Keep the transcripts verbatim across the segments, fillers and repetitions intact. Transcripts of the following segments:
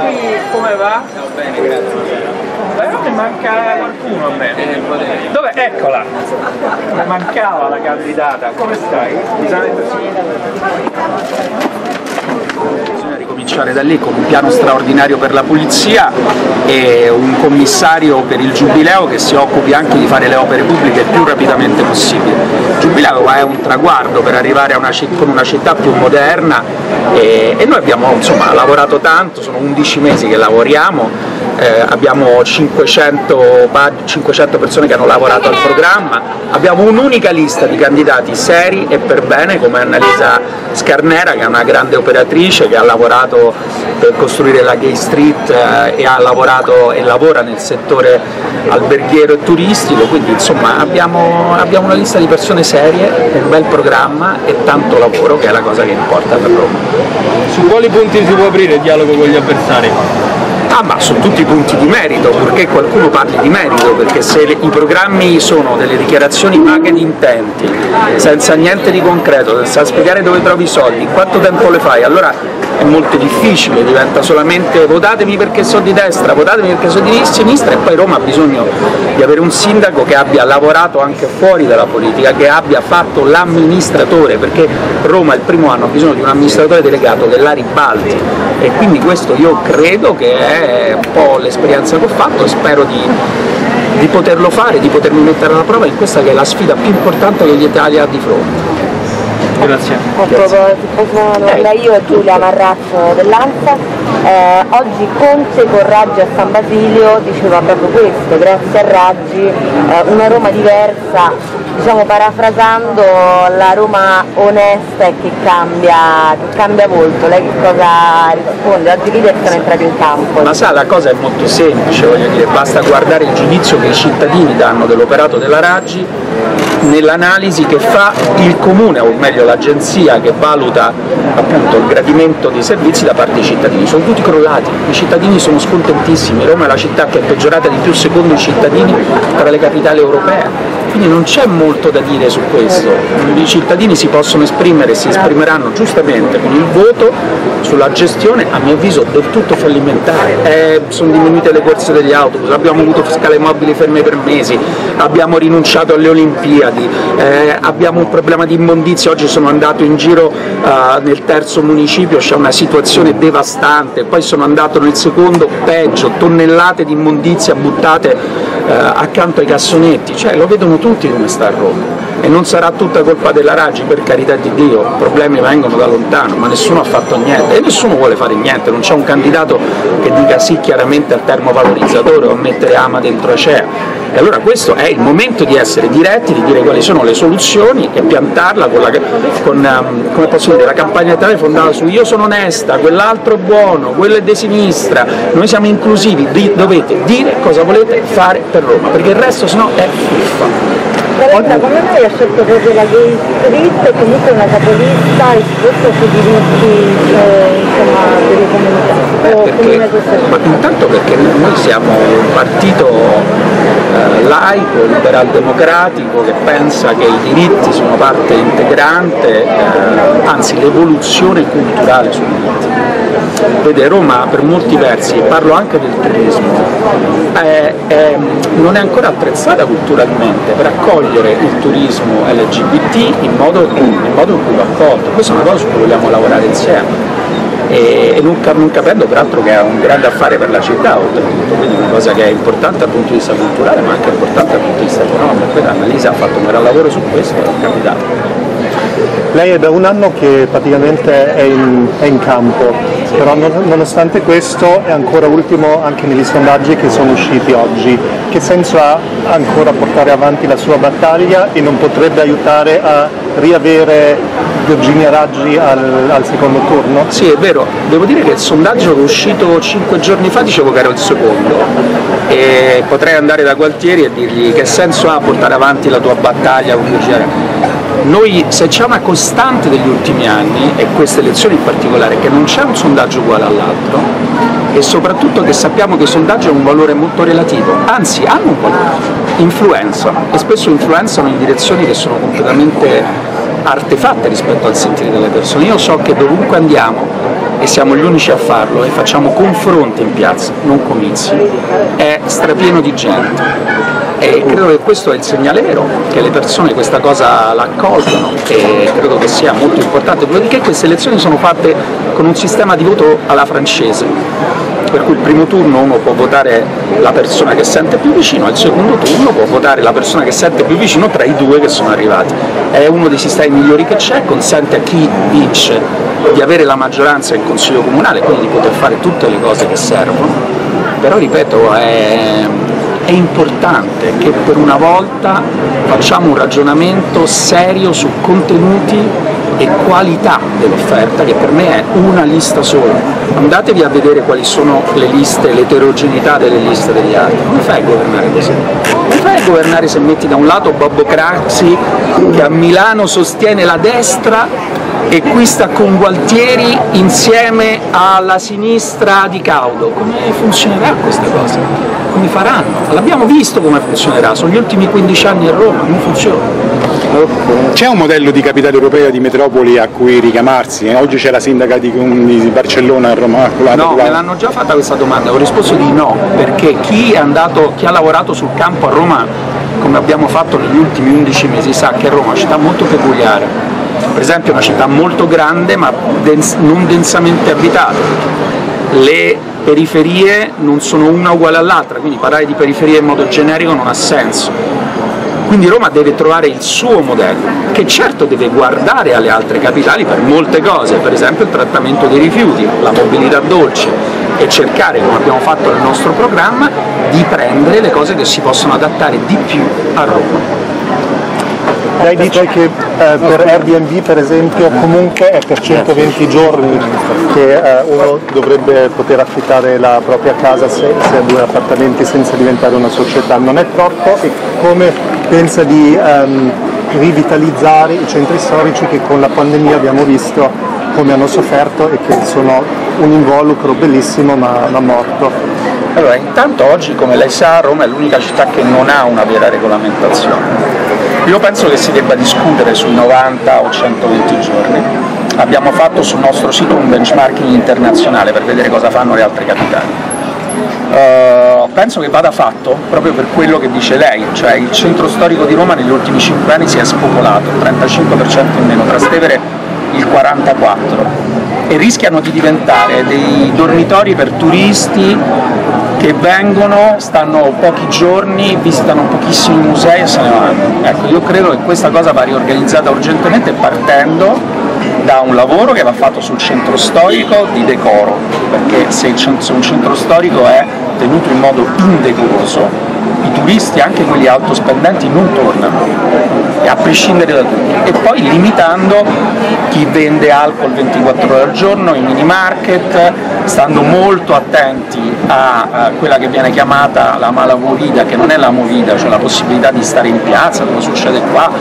voi come va? Va bene, grazie. Però mi manca qualcuno a me. Dov'è? Eccola! Mi mancava la candidata. Come stai? Bisogna ricominciare da lì con un piano straordinario per la pulizia e un commissario per il Giubileo che si occupi anche di fare le opere pubbliche il più rapidamente possibile. Il Giubileo è un traguardo per arrivare a una città, con una città più moderna e, e noi abbiamo insomma, lavorato tanto, sono undici mesi che lavoriamo. Eh, abbiamo cinquecento, cinquecento persone che hanno lavorato al programma, abbiamo un'unica lista di candidati seri e per bene come Annalisa Scarnera, che è una grande operatrice che ha lavorato per costruire la Gay Street eh, e ha lavorato e lavora nel settore alberghiero e turistico, quindi insomma abbiamo, abbiamo una lista di persone serie, un bel programma e tanto lavoro, che è la cosa che importa per Roma. Su quali punti si può aprire il dialogo con gli avversari? Ah, ma su tutti i punti di merito, purché qualcuno parli di merito, perché se le, i programmi sono delle dichiarazioni vaghe di intenti, senza niente di concreto, senza spiegare dove trovi i soldi, in quanto tempo le fai, allora è molto difficile, diventa solamente votatemi perché sono di destra, votatemi perché sono di sinistra, e poi Roma ha bisogno di avere un sindaco che abbia lavorato anche fuori dalla politica, che abbia fatto l'amministratore, perché Roma il primo anno ha bisogno di un amministratore delegato che la ribalti, e quindi questo io credo che è un po' l'esperienza che ho fatto e spero di, di poterlo fare, di potermi mettere alla prova in questa che è la sfida più importante che l'Italia ha di fronte. Grazie. Sono io e Giulia Marrazzo dell'ANSA. Eh, oggi Conte con Raggi a San Basilio diceva proprio questo, grazie a Raggi eh, una Roma diversa, diciamo parafrasando la Roma onesta e che cambia, che cambia volto. Lei che cosa risponde? Oggi i leader sono entrati in campo. Ma sa, la cosa è molto semplice, voglio dire, basta guardare il giudizio che i cittadini danno dell'operato della Raggi nell'analisi che fa il comune, o meglio l'agenzia che valuta appunto il gradimento dei servizi da parte dei cittadini. Sono tutti crollati, i cittadini sono scontentissimi, Roma è la città che è peggiorata di più secondo i cittadini tra le capitali europee. Quindi non c'è molto da dire su questo, i cittadini si possono esprimere e si esprimeranno giustamente con il voto sulla gestione, a mio avviso del tutto fallimentare. Eh, sono diminuite le corse degli autobus, abbiamo avuto scale mobili ferme per mesi, abbiamo rinunciato alle Olimpiadi, eh, abbiamo un problema di immondizia, oggi sono andato in giro eh, nel terzo municipio, c'è una situazione devastante, poi sono andato nel secondo, peggio, tonnellate di immondizia buttate eh, accanto ai cassonetti, cioè lo vedono tutti come sta a Roma, e non sarà tutta colpa della Raggi, per carità di Dio, i problemi vengono da lontano, ma nessuno ha fatto niente e nessuno vuole fare niente, non c'è un candidato che dica sì chiaramente al termovalorizzatore o a mettere Ama dentro Acea. E allora questo è il momento di essere diretti, di dire quali sono le soluzioni e piantarla con, la, con um, come posso dire, la campagna elettorale fondata su io sono onesta, quell'altro è buono, quello è di sinistra, noi siamo inclusivi, di, dovete dire cosa volete fare per Roma, perché il resto sennò è fuffa. Come mai ha scelto proprio la Gay Street e comunque una capolista rispetto sui diritti eh, insomma, delle comunità? Perché, ma intanto perché noi siamo un partito eh, laico, liberal democratico, che pensa che i diritti sono parte integrante, eh, anzi l'evoluzione culturale sui diritti. Vede, Roma per molti versi, e parlo anche del turismo, è, è, non è ancora attrezzata culturalmente per accogliere il turismo L G B T in modo, in modo in cui lo accolto. Questa è una cosa su cui vogliamo lavorare insieme. E, e non, non capendo peraltro che è un grande affare per la città oltretutto, quindi una cosa che è importante dal punto di vista culturale ma anche importante dal punto di vista economico. Poi Annalisa ha fatto un gran lavoro su questo e è candidato. Lei è da un anno che praticamente è in, è in campo, però non, nonostante questo è ancora ultimo anche negli sondaggi che sono usciti oggi. Che senso ha ancora portare avanti la sua battaglia e non potrebbe aiutare a riavere Virginia Raggi al, al secondo turno? Sì, è vero, devo dire che il sondaggio che è uscito cinque giorni fa dicevo che ero il secondo e potrei andare da Gualtieri e dirgli che senso ha portare avanti la tua battaglia con Virginia Raggi. Noi, se c'è una costante degli ultimi anni, e queste elezioni in particolare, che non c'è un sondaggio uguale all'altro, e soprattutto che sappiamo che i sondaggi hanno un valore molto relativo, anzi hanno un valore, influenzano, e spesso influenzano in direzioni che sono completamente artefatte rispetto al sentire delle persone. Io so che dovunque andiamo e siamo gli unici a farlo e facciamo confronti in piazza, non comizi, è strapieno di gente. E credo che questo è il segnale vero, che le persone questa cosa la accolgano e credo che sia molto importante. Dopodiché queste elezioni sono fatte con un sistema di voto alla francese, per cui il primo turno uno può votare la persona che sente più vicino, al secondo turno può votare la persona che sente più vicino tra i due che sono arrivati. È uno dei sistemi migliori che c'è, consente a chi vince di avere la maggioranza in Consiglio Comunale, quindi di poter fare tutte le cose che servono, però ripeto è... è importante che per una volta facciamo un ragionamento serio su contenuti e qualità dell'offerta, che per me è una lista sola. Andatevi a vedere quali sono le liste, l'eterogeneità delle liste degli altri. Come fai a governare così? Come fai a governare se metti da un lato Bobbo Craxi, che a Milano sostiene la destra e qui sta con Gualtieri insieme alla sinistra di Caudo? Come funzionerà questa cosa? Come faranno? L'abbiamo visto come funzionerà, sono gli ultimi quindici anni a Roma, non funziona. C'è un modello di capitale europea, di metropoli a cui richiamarsi? Oggi c'è la sindaca di, di Barcellona a Roma. No, me l'hanno già fatta questa domanda, ho risposto di no, perché chi è andato, chi ha lavorato sul campo a Roma, come abbiamo fatto negli ultimi undici mesi, sa che Roma è una città molto peculiare. Per esempio è una città molto grande ma dens- non densamente abitata. Le periferie non sono una uguale all'altra, quindi parlare di periferie in modo generico non ha senso. Quindi Roma deve trovare il suo modello, che certo deve guardare alle altre capitali per molte cose, per esempio il trattamento dei rifiuti, la mobilità dolce, e cercare, come abbiamo fatto nel nostro programma, di prendere le cose che si possono adattare di più a Roma. Lei dice che eh, per Airbnb per esempio comunque è per centoventi giorni che eh, uno dovrebbe poter affittare la propria casa se, se ha due appartamenti senza diventare una società. Non è troppo? E come pensa di ehm, rivitalizzare i centri storici che con la pandemia abbiamo visto come hanno sofferto e che sono un involucro bellissimo ma, ma morto? Allora, intanto oggi, come lei sa, Roma è l'unica città che non ha una vera regolamentazione. Io penso che si debba discutere sui novanta o centoventi giorni. Abbiamo fatto sul nostro sito un benchmarking internazionale per vedere cosa fanno le altre capitali. Uh, penso che vada fatto proprio per quello che dice lei, cioè il centro storico di Roma negli ultimi cinque anni si è spopolato, il trentacinque per cento in meno, Trastevere il quarantaquattro per cento, e rischiano di diventare dei dormitori per turisti che vengono, stanno pochi giorni, visitano pochissimi musei e se ne vanno. Ecco, io credo che questa cosa va riorganizzata urgentemente partendo da un lavoro che va fatto sul centro storico di decoro, perché se, il centro, se un centro storico è tenuto in modo indecoroso, i turisti, anche quelli alto spendenti, non tornano, a prescindere da tutto. E poi limitando chi vende alcol ventiquattro ore al giorno, i mini market, stando molto attenti a, a quella che viene chiamata la mala movida, che non è la movida, cioè la possibilità di stare in piazza, come succede qua,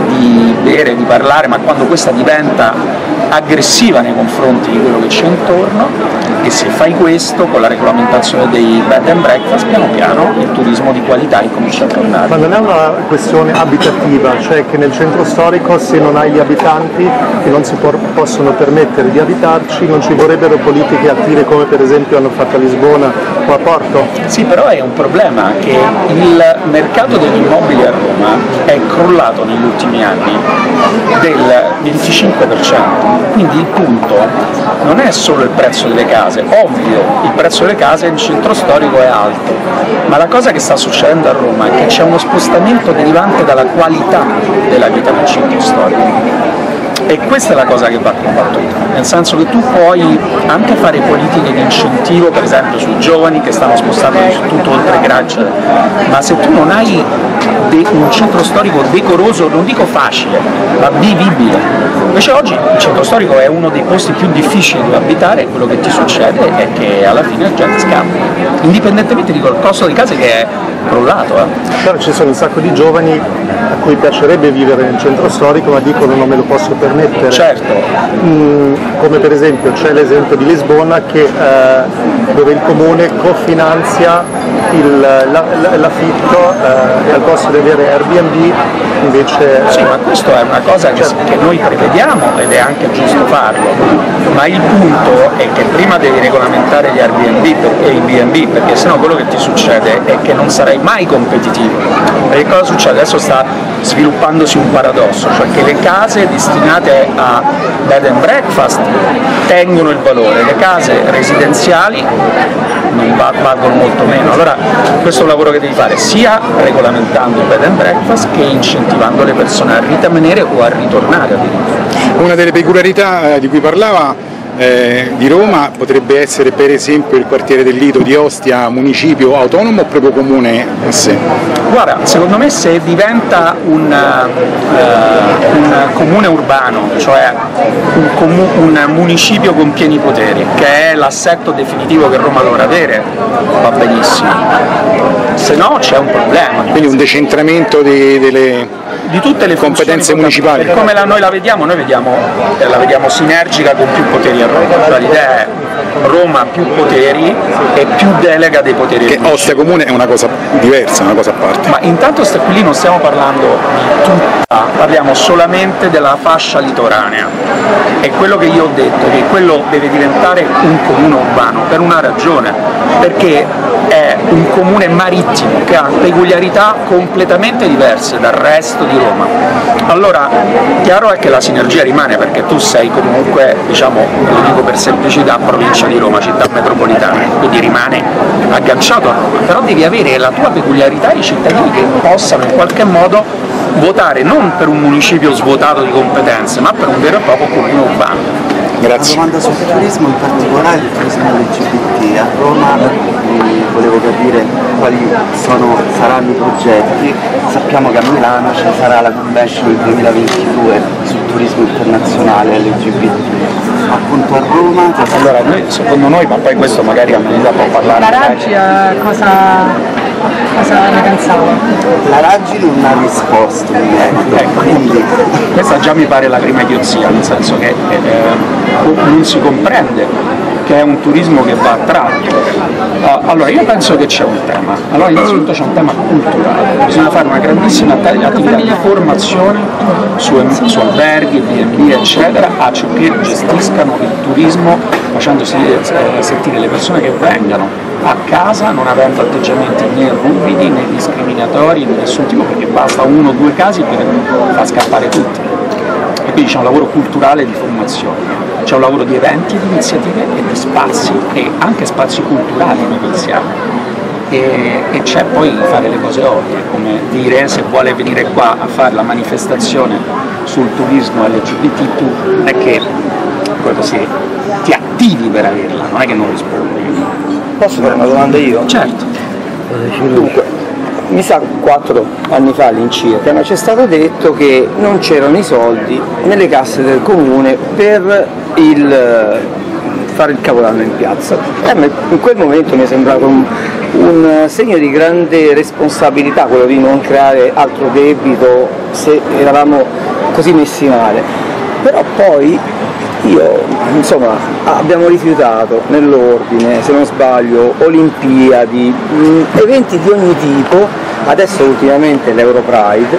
di bere, di parlare, ma quando questa diventa aggressiva nei confronti di quello che c'è intorno. E se fai questo con la regolamentazione dei bed and breakfast, piano piano il turismo di qualità incomincia a tornare. Ma non è una questione abitativa, cioè che nel centro storico se non hai gli abitanti che non si por- possono permettere di abitarci, non ci vorrebbero politiche attive come per esempio hanno fatto a Lisbona o a Porto? Sì, però è un problema che il mercato degli immobili a Roma è crollato negli ultimi anni del venticinque per cento, quindi il punto non è solo il prezzo delle case. Ovvio, il prezzo delle case in centro storico è alto, ma la cosa che sta succedendo a Roma è che c'è uno spostamento derivante dalla qualità della vita nel centro storico. E questa è la cosa che va combattuta, nel senso che tu puoi anche fare politiche di incentivo, per esempio sui giovani che stanno spostando tutto oltre Graccia, ma se tu non hai de- un centro storico decoroso, non dico facile, ma vivibile. Invece oggi il centro storico è uno dei posti più difficili dove abitare e quello che ti succede è che alla fine la gente scappa, indipendentemente dal costo di case che è crollato. Eh. Però ci sono un sacco di giovani a cui piacerebbe vivere nel centro storico ma dicono non me lo posso permettere. Certo. Mm, come per esempio c'è l'esempio di Lisbona che, eh, dove il comune cofinanzia il, la, la, l'affitto eh, e al posto di avere Airbnb invece... Sì, ma questo è una cosa che, che noi prevediamo ed è anche giusto farlo, ma il punto è che prima devi regolamentare gli Airbnb e i B and B, perché sennò quello che ti succede è che non sarai mai competitivo. Perché cosa succede? Adesso sta sviluppandosi un paradosso, cioè che le case destinate a bed and breakfast tengono il valore, le case residenziali non valgono molto meno. Allora questo è un lavoro che devi fare sia regolamentando il bed and breakfast che incentivando le persone a rimanere o a ritornare addirittura. Una delle peculiarità eh, di cui parlava eh, di Roma potrebbe essere per esempio il quartiere del Lido di Ostia, municipio autonomo o proprio comune a sé? Guarda, secondo me se diventa un, uh, un comune urbano, cioè un, comu un municipio con pieni poteri, che è l'assetto definitivo che Roma dovrà avere, va benissimo, se no c'è un problema. Quindi un decentramento di, delle di tutte le competenze municipali. Per come la, noi la vediamo, noi vediamo, eh, la vediamo sinergica con più poteri a Roma, cioè l'idea è Roma più poteri e più delega dei poteri. Che Ostia Comune è una cosa diversa, una cosa a parte. Ma intanto qui non stiamo parlando di tutta, parliamo solamente della fascia litoranea. È quello che io ho detto, che quello deve diventare un comune urbano per una ragione, perché è un comune marittimo che ha peculiarità completamente diverse dal resto di Roma. Allora, chiaro è che la sinergia rimane, perché tu sei comunque, diciamo, lo dico per semplicità, provincia di Roma, città metropolitana, quindi rimane agganciato a Roma, però devi avere la tua peculiarità, i cittadini che possano in qualche modo votare non per un municipio svuotato di competenze, ma per un vero e proprio comune urbano. Grazie. Una domanda sul turismo, in particolare il turismo L G B T. A Roma eh, volevo capire quali sono, saranno i progetti. Sappiamo che a Milano ci sarà la convention nel duemilaventidue sul turismo internazionale L G B T. Appunto a Roma... Allora, noi, secondo noi, ma poi questo magari a Melilla può parlare... La Raggi eh, cosa, cosa ne pensava? La Raggi non ha risposto, ecco, ecco, quindi... Questa già mi pare la prima idiozia, nel senso che eh, non si comprende che è un turismo che va attratto. Allora io penso che c'è un tema, allora innanzitutto c'è un tema culturale, bisogna fare una grandissima attività di formazione su, su alberghi, B and B eccetera, affinché gestiscano il turismo facendosi eh, sentire le persone che vengano a casa non avendo atteggiamenti né ruvidi né discriminatori di nessun tipo, perché basta uno o due casi per far scappare tutti. E quindi c'è un lavoro culturale di formazione. C'è un lavoro di eventi, di iniziative e di spazi, e anche spazi culturali noi pensiamo. E, e c'è poi fare le cose ovvie, come dire se vuole venire qua a fare la manifestazione sul turismo L G B T, tu non è che sì, ti attivi per averla, non è che non rispondi. Posso fare una domanda io? Certo. Dunque, mi sa quattro anni fa all'incirca, ma c'è stato detto che non c'erano i soldi nelle casse del comune per il, fare il capodanno in piazza. E a me in quel momento mi è sembrato un, un segno di grande responsabilità quello di non creare altro debito se eravamo così messi male. Però poi io, insomma, abbiamo rifiutato nell'ordine, se non sbaglio, Olimpiadi, mh, eventi di ogni tipo, adesso ultimamente l'Europride,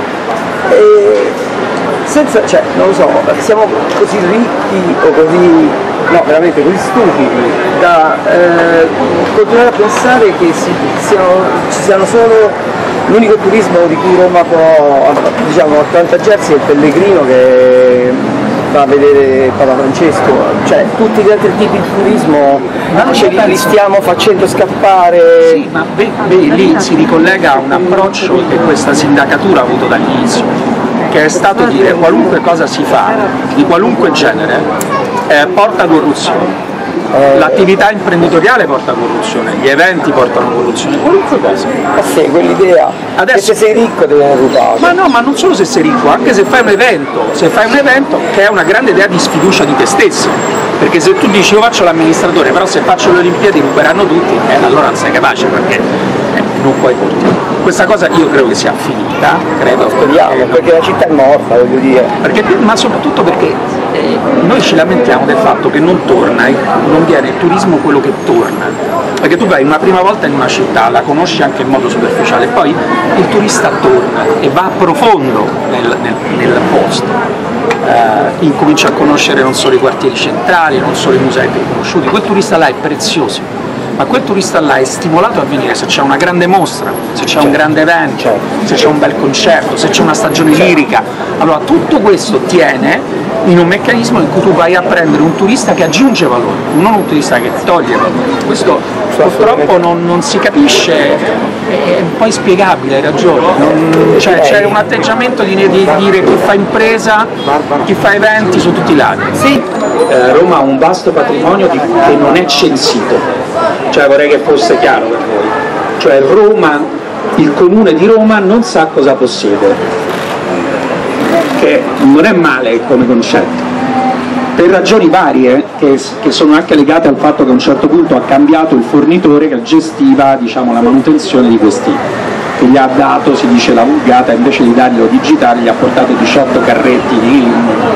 e senza, cioè, non lo so, siamo così ricchi o così, no, veramente così stupidi da eh, continuare a pensare che si, siano, ci siano solo l'unico turismo di cui Roma può, diciamo, avvantaggiarsi è il pellegrino che va a vedere Papa Francesco, cioè tutti gli altri tipi di turismo ce li, li stiamo facendo scappare. Sì, ma beh, beh, lì si ricollega a un approccio che questa sindacatura ha avuto dall'inizio, che è stato dire qualunque cosa si fa, di qualunque genere, eh, porta corruzione. L'attività imprenditoriale porta corruzione, gli eventi portano corruzione, qualunque cosa. Ma sì, quell'idea Adesso, che se sei ricco devi rubato. Ma no, ma non solo se sei ricco, anche se fai un evento, se fai un evento che è una grande idea di sfiducia di te stesso, perché se tu dici io faccio l'amministratore, però se faccio le Olimpiadi ruberanno tutti, eh, allora non sei capace, perché eh, non puoi portare. Questa cosa io credo che sia finita, credo. Speriamo, perché la città è morta, voglio dire. Perché, ma soprattutto perché eh, noi ci lamentiamo del fatto che non torna, non viene il turismo quello che torna. perché tu vai una prima volta in una città, la conosci anche in modo superficiale, poi il turista torna e va a profondo nel, nel, nel posto, eh, incomincia a conoscere non solo i quartieri centrali, non solo i musei più conosciuti, quel turista là è prezioso, ma quel turista là è stimolato a venire se c'è una grande mostra, se c'è un grande evento, se c'è un bel concerto, se c'è una stagione lirica. Allora tutto questo tiene in un meccanismo in cui tu vai a prendere un turista che aggiunge valore, non un turista che toglie valore. Questo purtroppo non, non si capisce, è un po' inspiegabile, hai ragione. Non, cioè, c'è un atteggiamento di, di dire chi fa impresa, chi fa eventi su tutti i lati. Sì. Eh, Roma ha un vasto patrimonio di, che non è censito, cioè vorrei che fosse chiaro per voi. Cioè Roma, il comune di Roma non sa cosa possiede, che non è male come concetto, per ragioni varie che, che sono anche legate al fatto che a un certo punto ha cambiato il fornitore che gestiva, diciamo, la manutenzione di questi, che gli ha dato, si dice la vulgata, invece di darglielo digitale gli ha portato diciotto carretti di...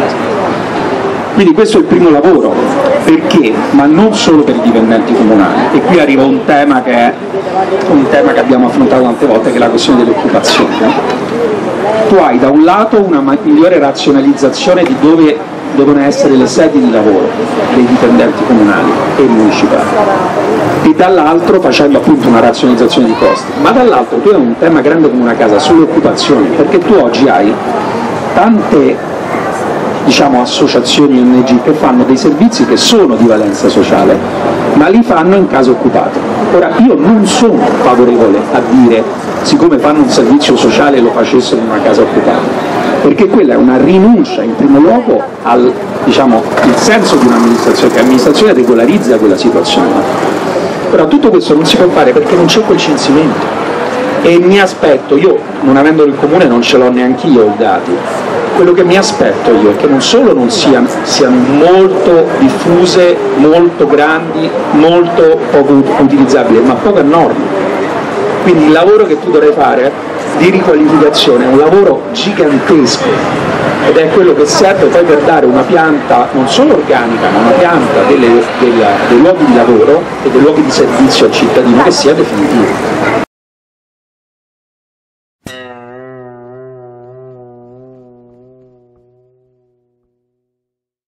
Quindi questo è il primo lavoro, perché? Ma non solo per i dipendenti comunali, e qui arriva un tema che è un tema che abbiamo affrontato tante volte, che è la questione dell'occupazione. Tu hai da un lato una migliore razionalizzazione di dove devono essere le sedi di lavoro dei dipendenti comunali e municipali, e dall'altro facendo appunto una razionalizzazione di costi, ma dall'altro tu hai un tema grande come una casa sulle occupazioni, perché tu oggi hai tante, diciamo, associazioni O N G che fanno dei servizi che sono di valenza sociale, ma li fanno in case occupate. Ora, io non sono favorevole a dire, siccome fanno un servizio sociale lo facessero in una casa occupata, perché quella è una rinuncia in primo luogo al, diciamo, il senso di un'amministrazione, che l'amministrazione regolarizza quella situazione. Ora, tutto questo non si può fare perché non c'è quel censimento, e mi aspetto, io non avendo il comune non ce l'ho neanche io i dati, quello che mi aspetto io è che non solo non siano, siano molto diffuse, molto grandi, molto poco utilizzabili, ma poco a norma. Quindi il lavoro che tu dovrai fare di riqualificazione è un lavoro gigantesco, ed è quello che serve poi per dare una pianta non solo organica, ma una pianta delle, della, dei luoghi di lavoro e dei luoghi di servizio al cittadino che sia definitiva.